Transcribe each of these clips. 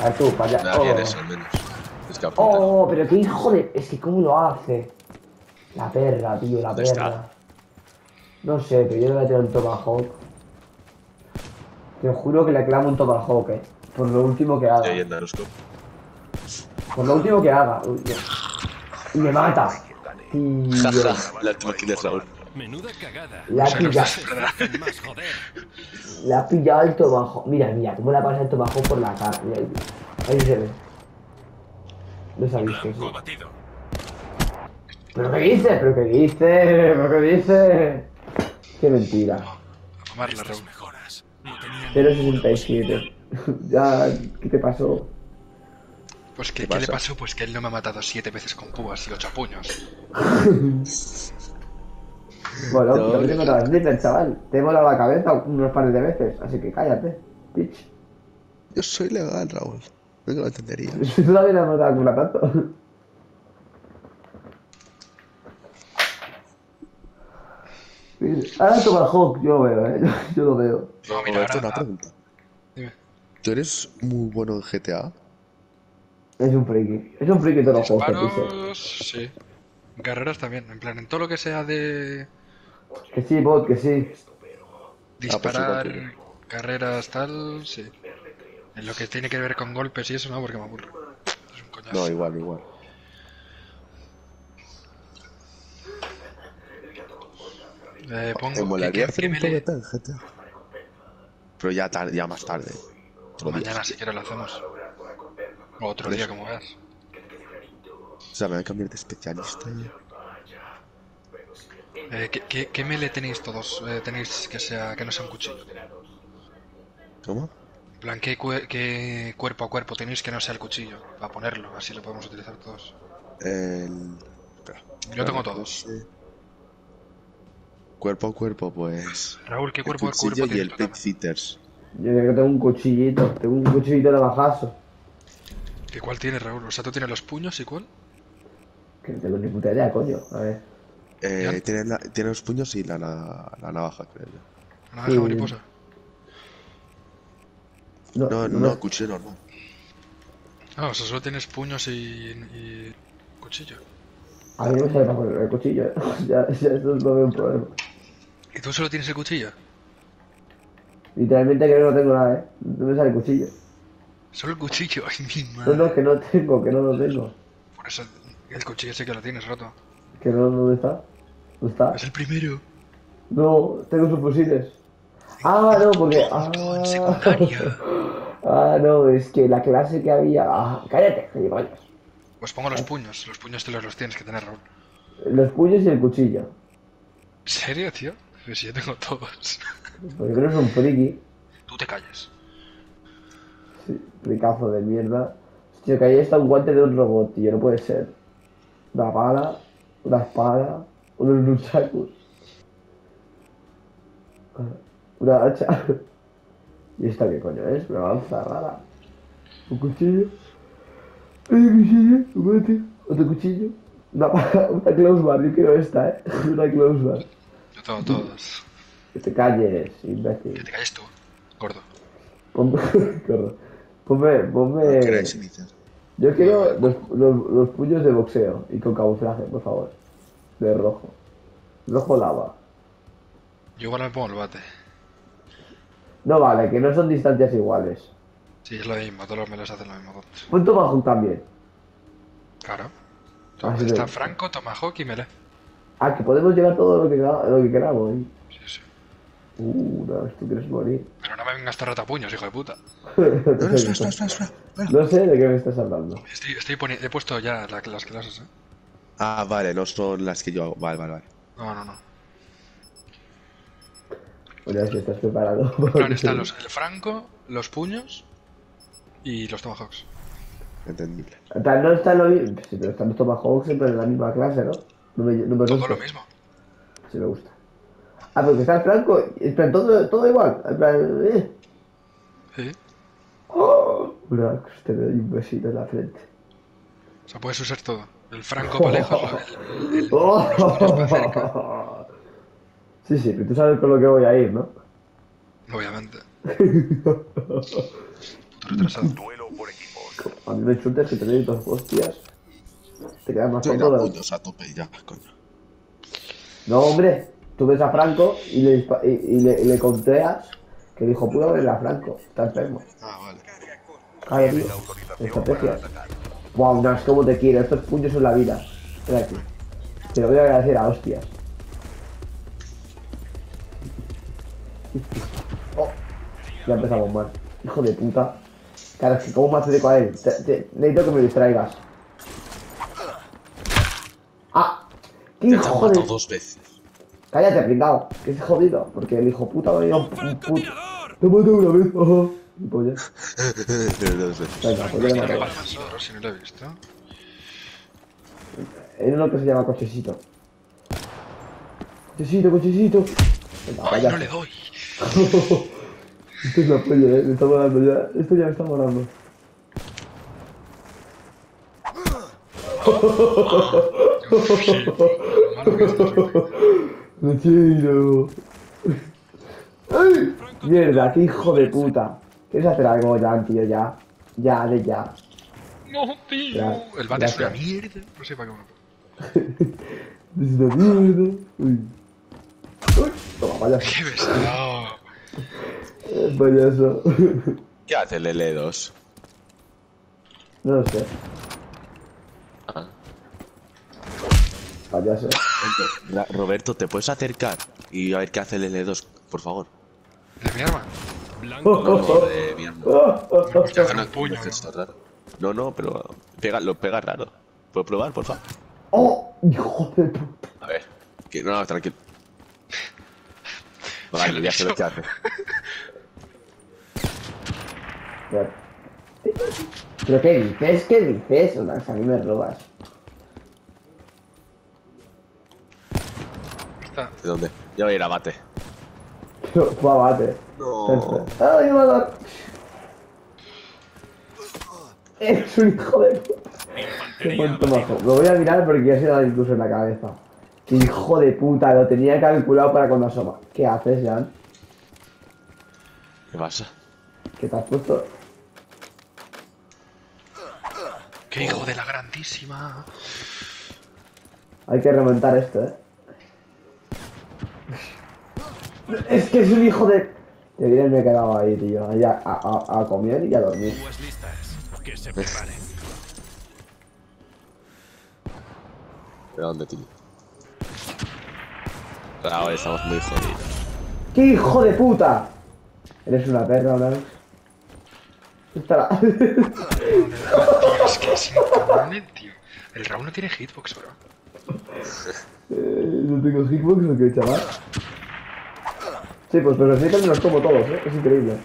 ver tú, para allá. Me da bien eso, al menos. Es que apunta. Oh, pero qué hijo de... Es que cómo lo hace. La perra, tío, la ¿Dónde perra. está? No sé, pero yo le voy a tirar un tomahawk. Te juro que le clamo un tomahawk, por lo último que Y haga. ahí en Narusco. Por lo último que haga. Uy, Dios. Y me mata. Tío. Jaja, la última kill es Raúl. Menuda cagada. Le ha sé los pillado. dos, ¿verdad? Más joder. Le ha pillado el tomahawk. Mira, mira, cómo le ha pasado el tomahawk por la cara. Mira, ahí se ve. No se ha visto, sí. Blanco abatido. ¿Pero qué dice? ¿Pero qué dice? ¿Pero qué dice? Qué mentira. A mamarla, Estas Raúl. mejoras no tenían 0,67. Ya, ¿qué te pasó? Pues ¿Qué ¿qué le pasa? pasó? Pues que él no me ha matado 7 veces con púas y 8 puños. Bueno, No, también tengo otra sniper, chaval. Te he volado la cabeza unos pares de veces, así que cállate, bitch. Yo soy legal, Raúl. No lo entenderías. Tú también has matado con la tanto. Ahora Tomahawk, yo lo veo, yo lo veo. No, mira, Roberto, ahora... una pregunta. Dime. ¿Tú eres muy bueno en GTA? Es un friki Tomahawk, que dice. Disparos... Sí. En carreras también. En plan, en todo lo que sea de... Que sí, bot, que sí. Disparar, igual que carreras, tal... Sí. En lo que tiene que ver con golpes y eso, no, porque me aburro. Es un coñazo. No, igual. Pongo... Me molaría hacer ¿qué un melee? PvP en GTA. Pero ya más tarde. Otro día. Mañana si quieres lo hacemos. O otro Por día, eso. como veas. O sea, me voy a cambiar de especialista ya. ¿Qué melee tenéis todos? Tenéis que no sea un cuchillo. ¿Cómo? En plan, ¿qué cuerpo a cuerpo tenéis que no sea el cuchillo? Para ponerlo, así lo podemos utilizar todos. Espera. Yo tengo No todos. sé. Cuerpo a cuerpo, pues. Raúl, ¿qué El cuerpo a cuchillo cuerpo y tienes el tú Pig también? Fitters. Yo creo que tengo un cuchillito de bajazo. ¿Qué cuál tienes, Raúl? O sea, tú tienes los puños y cuál? Que no tengo ni puta idea, coño. A ver. ¿Ya? Tiene los puños y la navaja, creo yo. ¿Una navaja mariposa? No, cuchillo normal. Ah, o sea, solo tienes puños y cuchillo. A mí no me sale para poner el cuchillo, ya eso no veo un problema. ¿Y tú solo tienes el cuchillo? Literalmente que no tengo nada, no me sale el cuchillo. Solo el cuchillo, ay mi No, madre. que no tengo, que no lo tengo. Por eso el cuchillo sí que lo tienes roto. Que no, ¿dónde está? ¿Dónde está? Es el primero. No, tengo sus fusiles. Ah, no, porque... Todo en secundaria. Ah, no, es que la clase que había... Ah, cállate, gilipollas. Pues pongo los puños. Los puños te los tienes que tener, Raúl. Los puños y el cuchillo. ¿En serio, tío? Pues si yo tengo todos. Porque no es un friki. Tú te calles. Sí, fricazo de mierda. Hostia, que ahí está un guante de un robot, tío, no puede ser. Una bala, una espada, unos nunchakus. Una hacha. ¿Y esta qué coño es? Una lanza rara. Un cuchillo. Un cuchillo, un guante, otro cuchillo. Una close bar, yo quiero esta, Una close bar. Yo tengo todos. Que te calles, Que imbécil. te calles tú, gordo. Ponme, corro. Ponme. ¿No queréis iniciar? Yo quiero los puños de boxeo y con camuflaje, por favor. De rojo. Rojo lava. Yo igual me pongo el bate. No vale, que no son distancias iguales. Sí, es lo mismo, todos los melos hacen lo mismo. Todos. Pon Tomahawk también. Claro. Ah, sí, Está no. Franco, Tomahawk y melee. Ah, que podemos llevar todo lo que queramos. Sí, sí. No, tú quieres morir. Pero no me vengas a ratapuños, hijo de puta. No, espera. No sé de qué me estás hablando. He puesto ya las clases, Ah, vale, no son las que yo hago. Vale. No. Bueno, a ver si estás preparado. En plan, están el Franco, los puños y los Tomahawks. Entendible. No están lo mismo. Sí, pero están los Tomahawks siempre en la misma clase, ¿no? No me Todo gusta. lo mismo. Sí me gusta. Ah, porque está el Franco. En plan, todo igual. En plan, Sí. ¡Oh! Una, te doy un besito en la frente. O sea, puedes usar todo. El Franco para lejos, los ¡Oh! puños para cerca. Sí, pero tú sabes con lo que voy a ir, ¿no? Obviamente. Puto retrasado. Duelo por equipos. A mí me insultas que te doy dos hostias. Te quedas más Estoy a tonto. puños a tope ya, coño. No, hombre. Tú ves a Franco y le conteas que dijo puta verle a Franco. Está enfermo. Ah, vale. Claro, tío. Estrategias. Wow, Nas, cómo te quiero. Estos puños son la vida. Ven aquí. Te lo voy a agradecer a hostias. Oh, ya empezamos mal. Hijo de puta. Claro, es que cómo me acerco a él. Necesito que me distraigas. ¡Ah! ¡Qué Ya te han hijo de... matado 2 veces. Cállate, pringao. Que es jodido. Porque el hijo puta me dio un puto... Te maté una vez. Ajá. Y pues ya. 2 veces. Venga, pues ya le ¿Qué maté. pasa, bro? Si no lo he visto. Hay uno que se llama cochecito. Cochecito, cochecito. Venga, ¡Ay, vaya. no le doy! Esto es la polla, me está volando ya. Esto ya me está volando. Sí, lo malo que está. ¡Cochino! ¡Ay! Mierda, qué hijo de puta. ¿Quieres hacer algo ya, tío? Ya. Ya, de ya. No, tío. Ya, El bate es una gracias. mierda. No sé para qué me lo pongo. Es una mierda. Uy. Uy. Toma, payaso. ¡Qué pesado! Payaso. ¿Qué hace el L2? No lo sé. Ah. Payaso. Roberto, ¿te puedes acercar y a ver qué hace el L2, por favor? ¿De mi arma? Blanco. No, de mi arma. Hostia, No, con el puño. es esto raro. No, pero lo pega raro. ¿Puedo probar, por favor? ¡Oh! Hijo de puta. A ver. No, tranquilo. Vale, ya sé lo que hace. ¿Pero qué dices? ¿Qué dices? Max, a mí me robas. Está. ¿De dónde? Ya voy a ir a bate. Fue a bate. No. ¡Ay, me va a dar! Es un hijo de puta. Qué buen tomazo. Lo voy a mirar porque ya se da incluso en la cabeza. Qué hijo de puta, lo tenía calculado para cuando asoma. ¿Qué haces, Jan? ¿Qué pasa? ¿Qué te has puesto? ¡Qué hijo de la grandísima! Hay que remontar esto, Es que es un hijo de... Te diré, me he quedado ahí, tío. Ahí a comer y a dormir. Aguas listas. Que se preparen. ¿De dónde, tío? Ahora estamos muy jodidos. ¡Qué hijo de puta! Eres una perra, ¿no? Estará. Tío, es que es incabrón, tío. El Raúl no tiene hitbox, bro. ¿No tengo hitbox o qué, chaval? Sí, pues pero los hitbox me los como todos, Es increíble.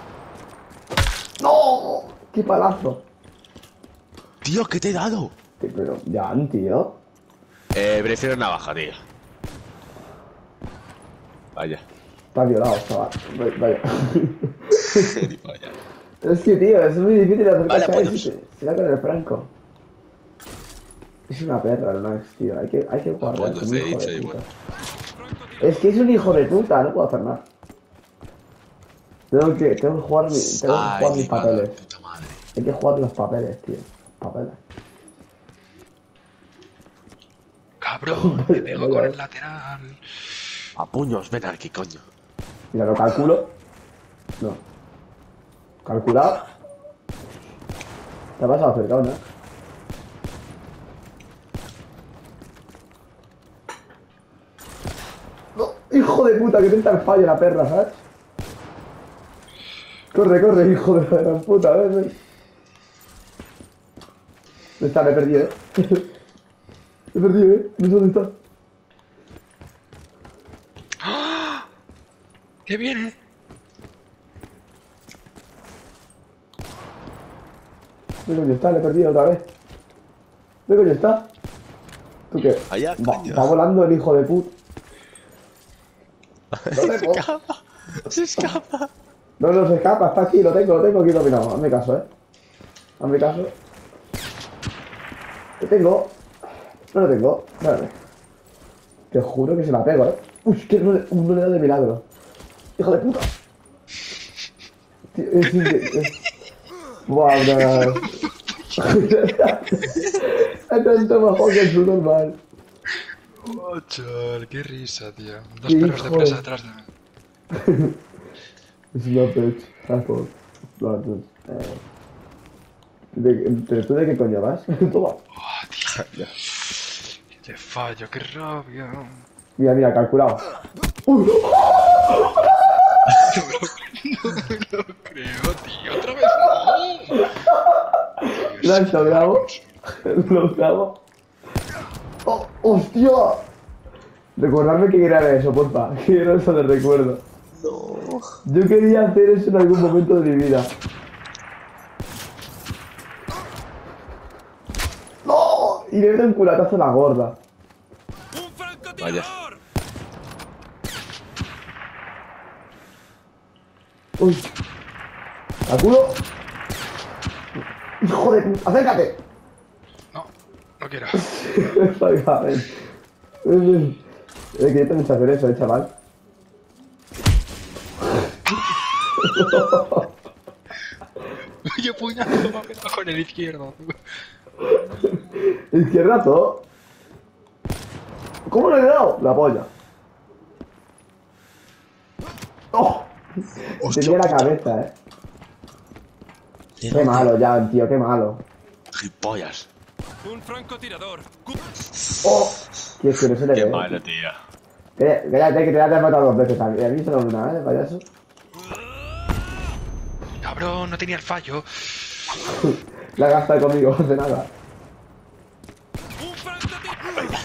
¡No! ¡Qué palazo! Tío, ¿qué te he dado? Pero, Jan, tío. Prefiero navaja, tío. Vaya. Está violado, chaval. Vaya. Ni vaya. Es que, tío, es muy difícil Vale, acercarse a pues. él. Será con el Franco. Es una perra el Max, tío. Hay que guardar. Pues Es lo un he hijo dicho de igual. puta. Es que es un hijo de puta, no puedo hacer nada. Tengo que jugar, tengo que jugar mis papeles. Puta madre. Hay que jugar los papeles, tío. Papeles. Cabrón, me pego con el lateral. A puños, ven aquí, coño. Mira, lo calculo. No. Calculado. Te vas a acercar, ¿no? No, hijo de puta, que tenta el fallo la perra, ¿sabes? Corre, corre, hijo de la gran puta, ven. ¿Dónde está? Me he perdido, Me he perdido, No sé dónde está. ¡Qué viene! ¿Dónde coño está? Le he perdido otra vez. ¿Dónde coño está? ¿Tú qué? Allá, coño. Va volando el hijo de puta. ¿Dónde Se escapa. Se escapa. No se escapa, está aquí, lo tengo aquí dominado. Hazme caso, Hazme caso. Lo tengo. No lo tengo. Espérate. Te juro que se la pego, Uy, que no le da de milagro. Hijo de puta. Tío, es increíble. Buah, bro. El tomahawk es su normal. Oh, chaval, qué risa, tío. Dos Qué perros de hijo presa de- detrás de mí. Es una bitch. Asshole. No, tú. ¿Pero tú de qué coño vas? Toma. Oh, tío. Qué fallo, qué rabia. Mira, mira, calculado. ¡Uy! No me lo creo, tío. Otra vez no. Lo has logrado. Lo grabo. ¡Oh, hostia! Recordadme que era eso, porfa. Que era eso de recuerdo. No. Yo quería hacer eso en algún momento de mi vida. ¡No! Y le doy un culatazo a la gorda. ¡Un Vaya. francotirador! ¡Uy! ¡Al culo! ¡Hijo de puta! ¡Acércate! No, no quiero. Venga, ven. Que yo también sé hacer eso, chaval. Yo puñazo, me ha pegado con el izquierdo. Izquierda todo. ¿Cómo le he dado? La polla. ¡Oh! Tenía la cabeza, Qué malo, Jan, tío, qué malo. Gilipollas. ¡Un francotirador! ¡Oh! Tío, es que no se le Qué ve. malo, tío. Cállate, que te has matado dos veces también. A mí solo una, payaso. Cabrón, no tenía el fallo. La gasta conmigo, de nada. ¡Un francotirador!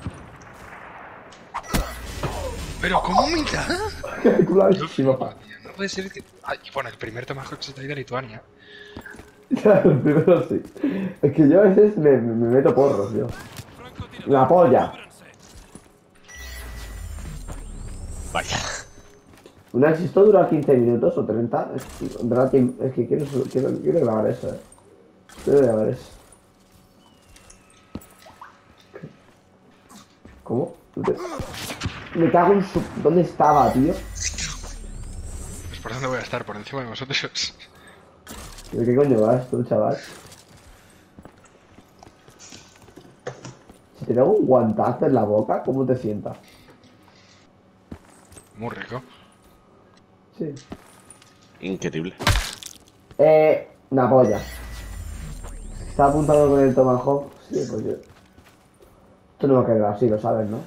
Pero, ¿cómo me da? Culadísimo. No puede ser que. Ay, bueno, el primer tomahawk se te ha ido a Lituania. Ya, el primero sí. Es que yo a veces me meto porros, tío. ¡Francotirador! La polla. ¡Cúbranse! Vaya. Una vez esto dura 15 minutos o 30. Es que quiero grabar eso, Quiero grabar eso. ¿Cómo? Me cago en su... ¿Dónde estaba, tío? Pues por dónde voy a estar, por encima de vosotros. ¿De qué coño vas tú, chaval? Si te hago un guantazo en la boca, ¿cómo te sientas? Muy rico. Sí. Increíble. Una polla. Está apuntado con el tomahawk. Sí, pues yo. Esto no va a quedar así, lo sabes, ¿no?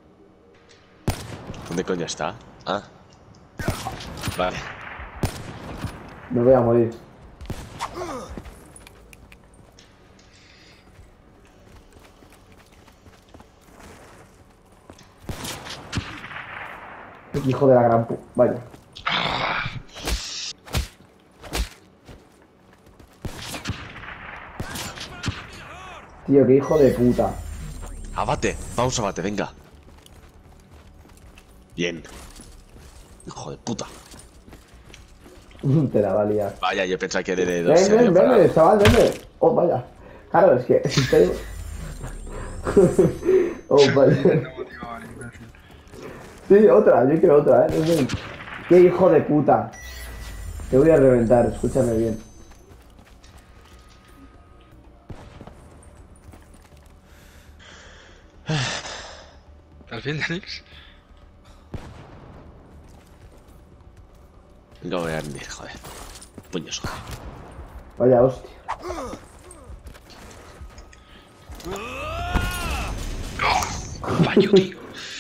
¿Dónde coño está? Ah. Vale. Me voy a morir. Hijo de la gran pu... Vaya. Tío, qué hijo de puta. Abate. Vamos, abate, venga. Bien. Hijo de puta. Te la va a liar. Vaya, yo pensaba que era de dos. Ven, chaval, ven. Oh, vaya. Claro, es que... Oh, vaya. Sí, otra, yo quiero otra, Ven. Qué hijo de puta. Te voy a reventar, escúchame bien. ¿Al fin, Yanix? Venga, voy a rendir, joder. Puños, joder. Vaya hostia. Fallo, tío.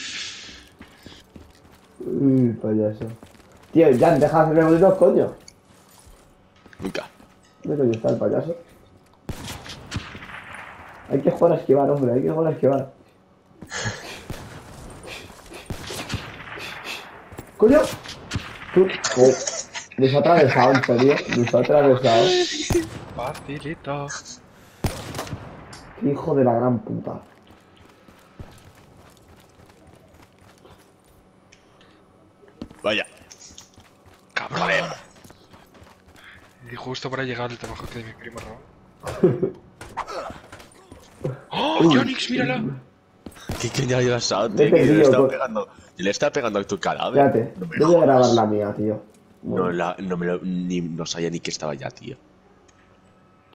Payaso. Tío, ya, deja de hacerme bonitos, coño. Nunca. ¿Dónde coño está el payaso? Hay que jugar a esquivar, hombre, hay que jugar a esquivar. ¡Coño! Tú, nos ha atravesado, en serio, nos ha atravesado. Facilito. Qué hijo de la gran puta. Vaya. ¡Cabrón! Y justo por ahí llegado el tomahawk de mi primo Raúl. ¡Oh, Yanix, mírala! ¿Qué coño había pasado, tío? Vete, Que yo le tío, estaba co- pegando. Yo le estaba pegando a tu cadáver. Espérate, No me yo voy a grabar jodas. la mía, tío. No, no me lo, ni, no sabía ni que estaba ya, tío.